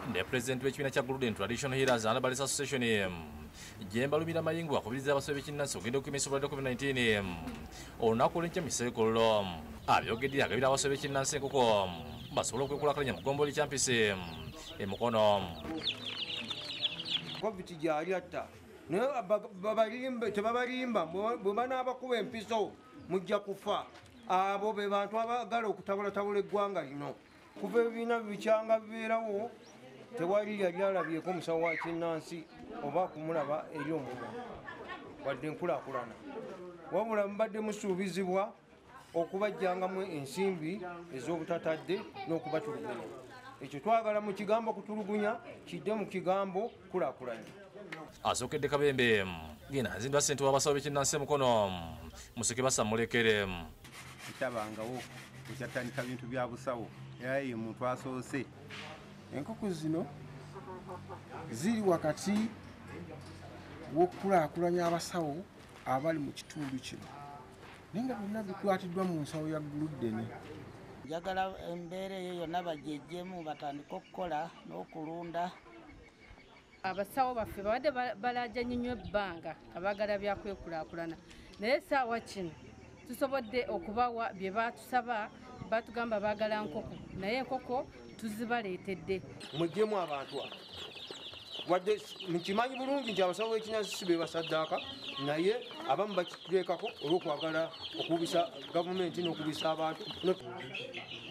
ne President w'ekibiina kya Golden Traditional Healers and Herbalists Association Jemba Lumira Mayingo akubiriza abasobe b'ekinnansi okugenda okupimisa obulwadde COVID-19 olunaku olw'enkya mu Seekolo abyogedde agabira abasobe b'ekinnansi enkoko basobole okwekulaakulanya mu ggombolola ekyampisi emukono. COVID gyali atta naye tebabalimba bwe banaabakuba empiso mujja kufa. Abo be bantu abagala okutabulatabula eggwanga lino. Kuva ebibiina bikyanga bibeerawo tewali yali alabyeko omusawo wa kinnansi oba kumulaba eri omumwa wadde enkulaakulana. Wabula mubadde musuubizibwa okubajjangamu ensimbi ez'obutatadde n'okubatulugunya. Ekyo twagala mu kigambo kutulugunya kidde mu kigambo kulaakulanya. Asookedde Kabembe gena nzindwa ssente w'abasawo b'ekinnansi emukono Museke basamulekere. Kitabangawo kukyatandika bintu bya busawo era ye muntu asoose. Enkoko zino ziri wakati w'okulaakulanya abasawo abali mu kitundu kino naye nga byonna bikwatiddwa mu nsawo ya Golden. Njagala embeera eyo yonna bagyeggemu batandika okukola n'okulunda. Abasawo baffe babadde balajanye nnyo ebbanga abagala byakwekulaakulana naye saawa kino tusobodde okubawa bye batusaba. Batugamba baagala nkoko naye enkoko tuzibaleetedde. Muggyemu abantu wadde mukimanyi bulungi nti abasawo b'ekinnansi si be basaddaaka naye abamu bakituleekako olw'okwagala okubisa gavumenti n'okubisa abantu.